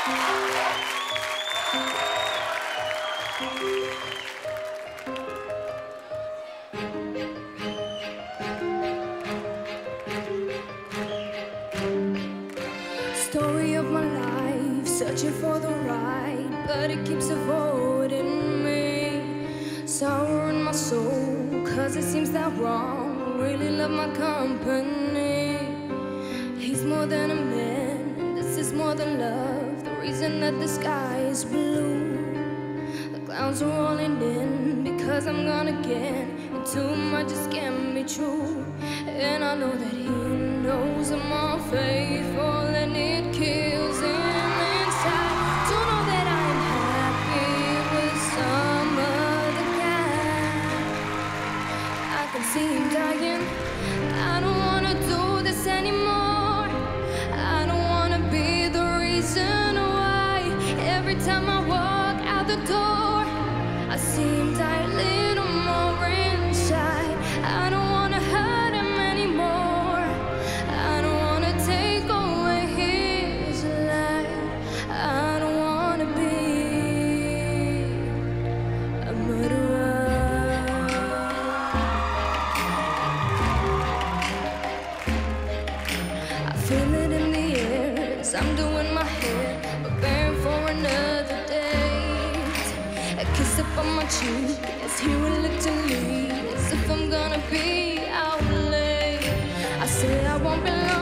Story of my life, searching for the right, but it keeps avoiding me. Sour in my soul, cause it seems that wrong. Really love my company. He's more than a man, this is more than love. The reason that the sky is blue. The clouds are rolling in because I'm gone again, and too much just can't be true. And I know that he knows I'm unfaithful, and it kills him inside to know that I'm happy with some other guy. I can see him dying. I don't wanna do this anymore. I don't wanna be the reason why. Every time I walk out the door, I see him die a little more inside. I don't wanna hurt him anymore. I don't wanna take away his life. I don't wanna be a murderer. I feel it in the air as I'm doing my hair, preparing for another date. A kiss up on my cheek as he will look to leave, as if I'm gonna be out late. I say I won't be long.